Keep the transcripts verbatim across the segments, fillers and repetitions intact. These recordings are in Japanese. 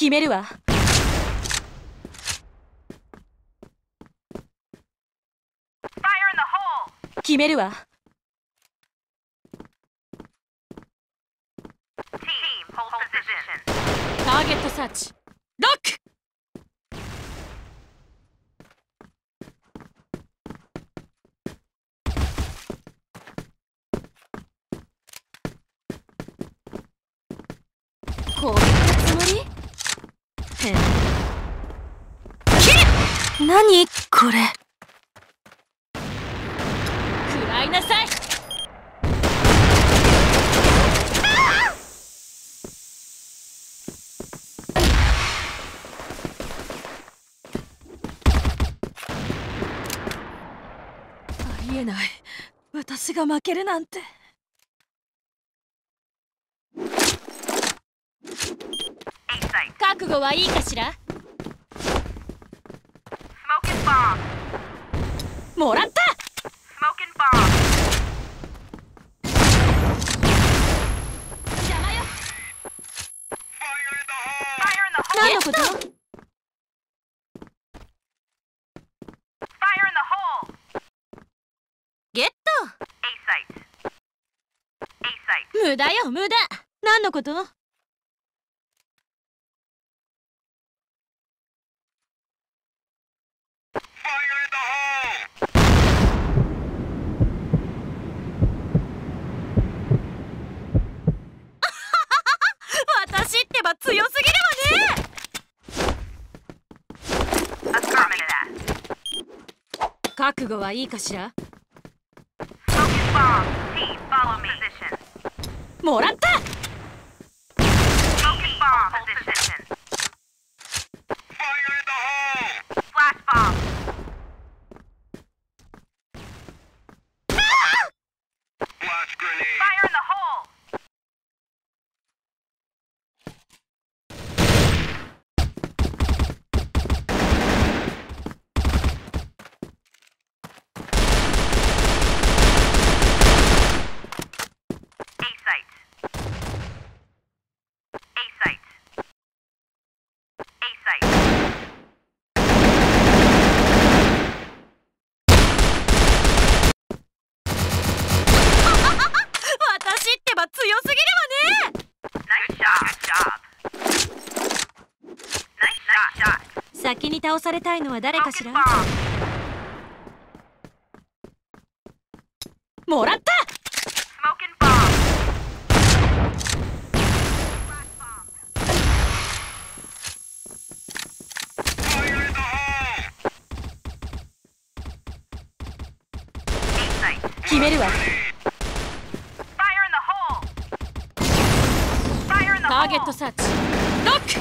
決めるわ。決めるわ。ターゲットサーチロック。攻撃のつもり？へん。 何これ。 食らいなさい。 ありえない。私が負けるなんて。 覚悟はいいかしら？もらった。邪魔よ。何のこと？ゲット。無駄よ無駄。何のこと？私ってば強すぎるわね。覚悟はいいかしら？もらった。私ってば強すぎるわね。先に倒されたいのは誰かしら？もらった。決めるわ。ターゲットサーチロック。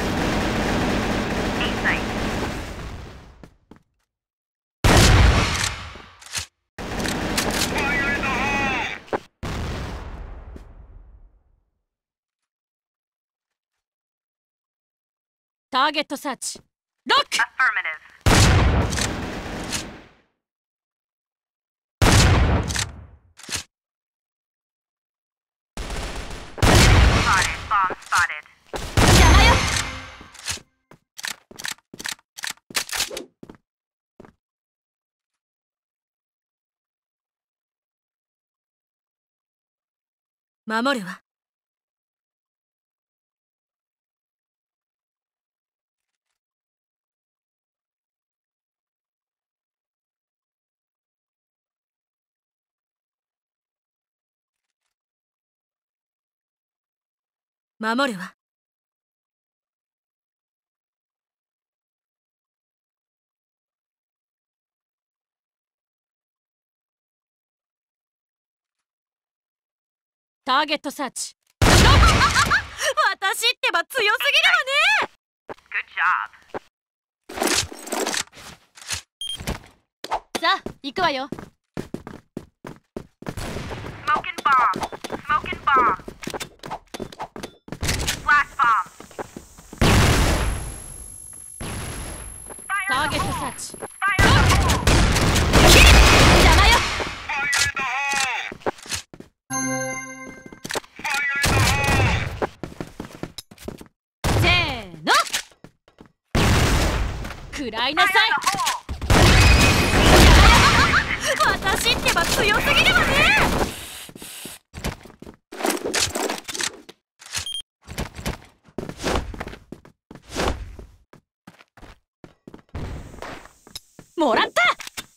ターゲットサーチロック。邪魔よ。守るわ。守るわ。ターゲットサーチロック。私ってば強すぎるわね。さあ行くわよ。ターゲットサーチロック。邪魔よ。せーの。 食らいなさい。 私ってば強すぎるわね。もらった。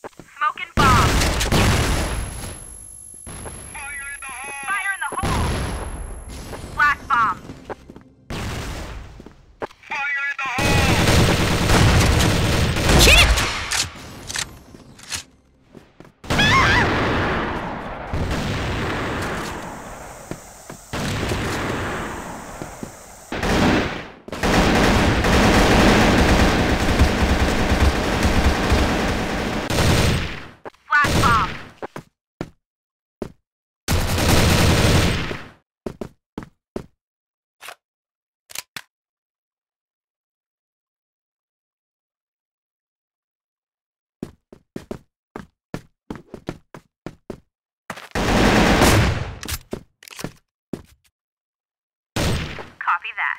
Copy that.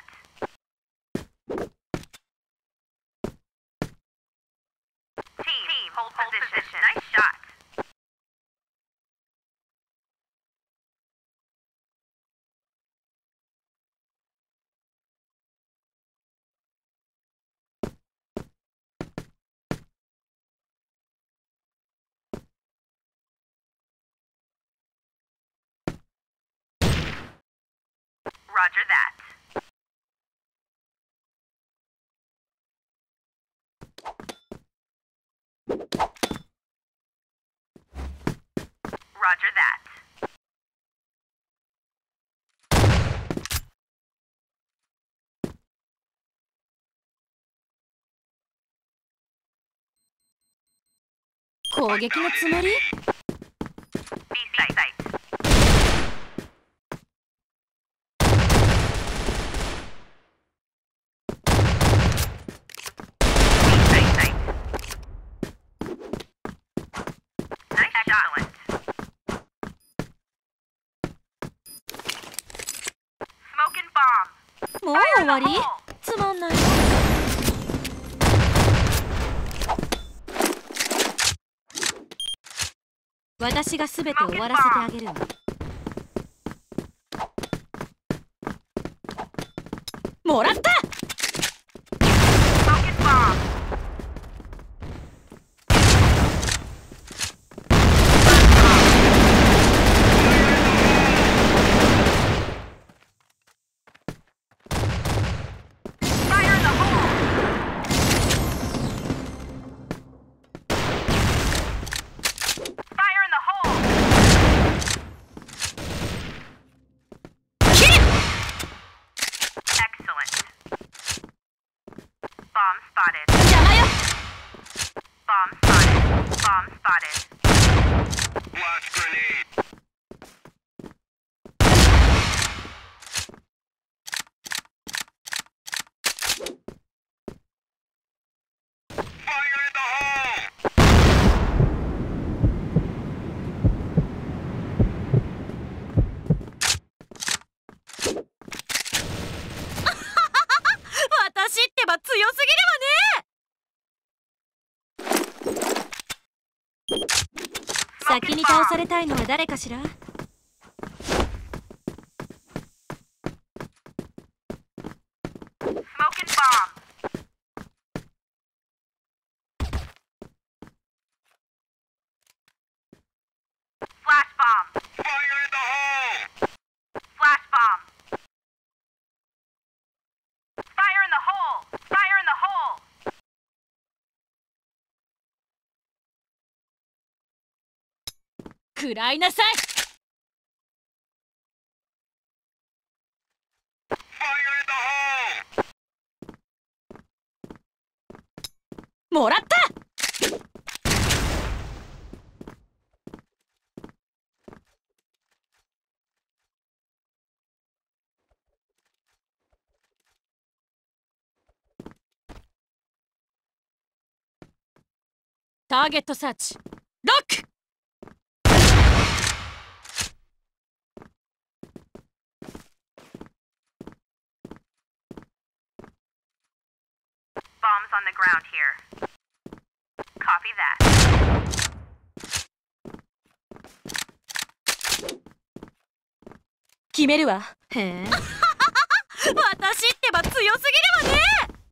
Team, Team hold, hold position. position. Nice shot. Roger that. Roger that. .攻撃のつもり？ B site. site. Smoking bomb. もう終わり？つまんない。私がすべて終わらせてあげるわ。もらった。 Smoking bomb. Bomb spotted. Bomb spotted. Bomb spotted. Blast grenade. Fire in the hole! 私ってば強すぎるわね。先に倒されたいのは誰かしら？ Smoking bomb. Flash bomb. Fire in the hole. Flash bomb. Fire in the hole. Fire in the hole. 食らいなさい。 Fire in the hole. もらった。 ターゲットサーチ。ロック。 Bombs on the ground here. Copy that. 決めるわ。へえ。私ってば強すぎるわね。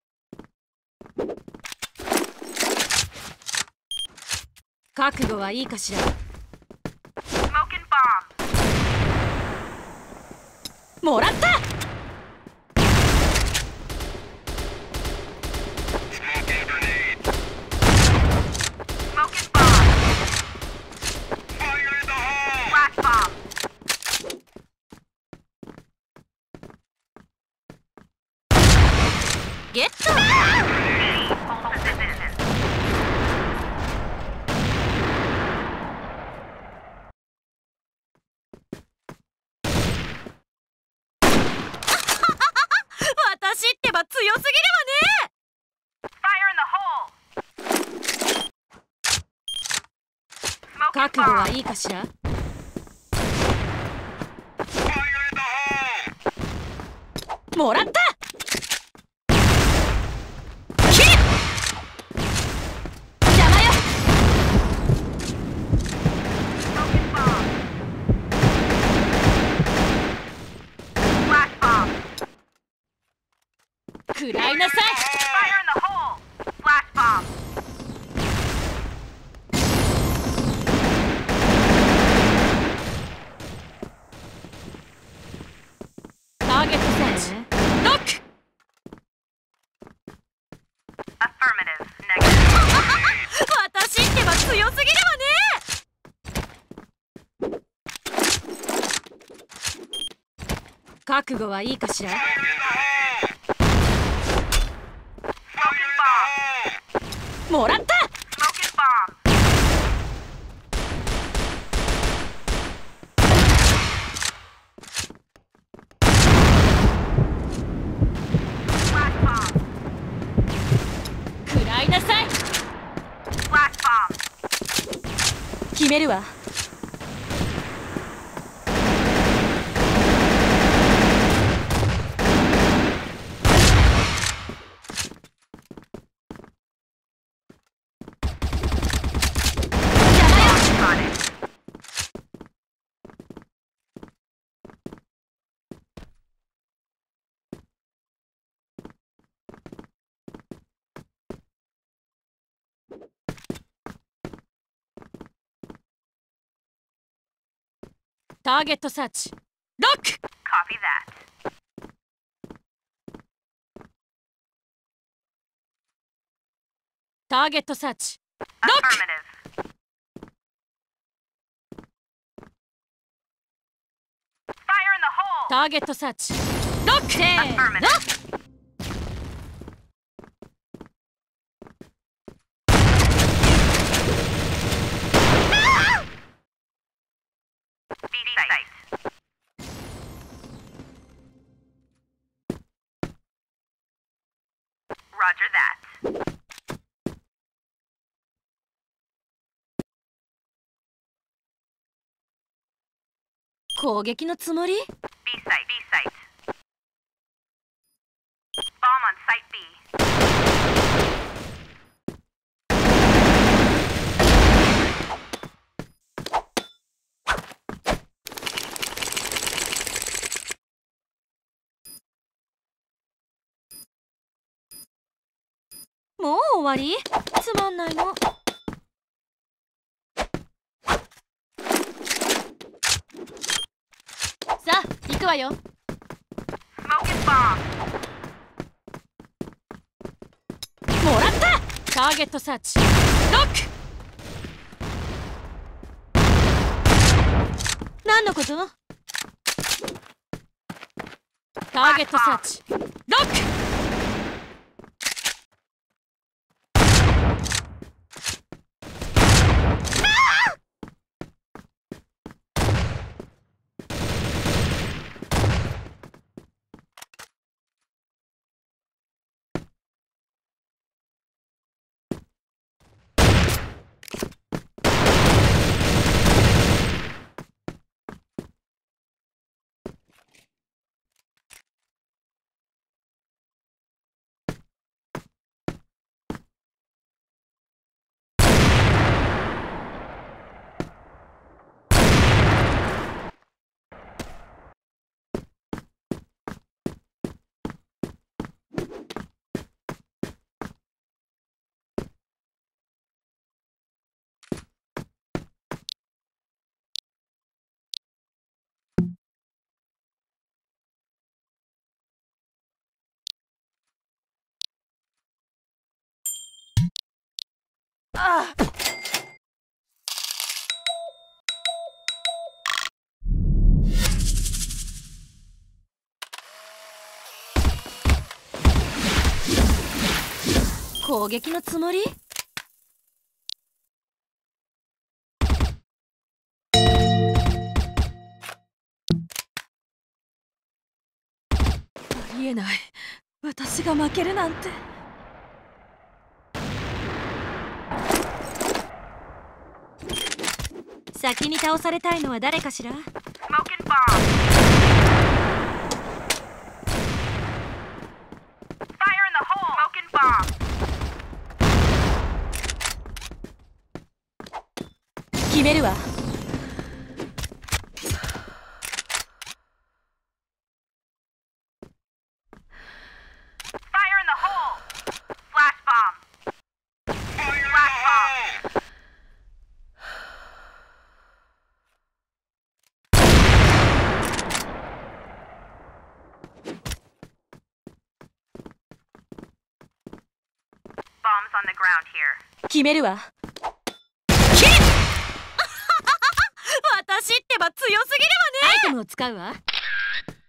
覚悟はいいかしら。 Smoking bomb. もらった。 Smoking grenade. Smoking bomb. Fire in the hole. Flash bomb. ゲット。 Hold position. 私ってば強すぎるわね。 Fire in the hole. Smoking 覚悟は bomb. いいかしら。 Fire in the hole. もらった。邪魔よ。 Smoking bomb. Flash bomb. 食らいなさい。 Fire in the hole. Flash bomb. ターゲットセッチ。ロック。 Affirmative. Negative. 私ってば強すぎるわね。覚悟はいいかしら。 Fire in the hole. Smoking bomb. もらった。 Smoking bomb. Flash bomb. 食らいなさい。 Flash bomb. 決めるわ。邪魔よ。 Got it. ターゲットサーチ。ロック。 Copy that. ターゲットサーチ。ロック。 Affirmative. Fire in the hole. ターゲットサーチ。ロック。せーの。 Affirmative. B site. Roger that. 攻撃のつもり？ B site. B site. Bomb on site B. もう終わり？つまんないの。さあ、行くわよ。 Smoking bomb. もらった。ターゲットサーチ。ロック。何のこと？ターゲットサーチ。ロック。 ああ。攻撃のつもり？ありえない。私が負けるなんて。先に倒されたいのは誰かしら？ Smoking bomb. Fire in the hole. Smoking bomb. 決めるわ。 Fire in the hole. Flash bomb. Flash bomb. Bombs on the ground here. 決めるわ。私ってば強すぎるわね。 アイテムを使うわ。